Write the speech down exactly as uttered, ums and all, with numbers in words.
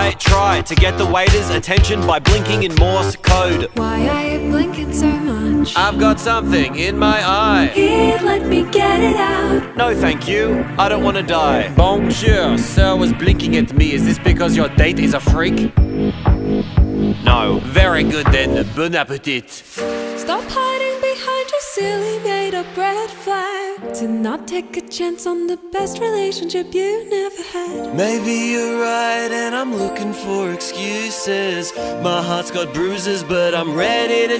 I try to get the waiter's attention by blinking in Morse code. Why are you blinking so much? I've got something in my eye. Here, let me get it out. No thank you, I don't want to die. Bonjour, sir was blinking at me. Is this because your date is a freak? No. Very good then, bon appetit. Stop hiding behind your silly made-up red flag. To not take a chance on the best relationship you never had. Maybe you're right and I'm looking for excuses. My heart's got bruises but I'm ready to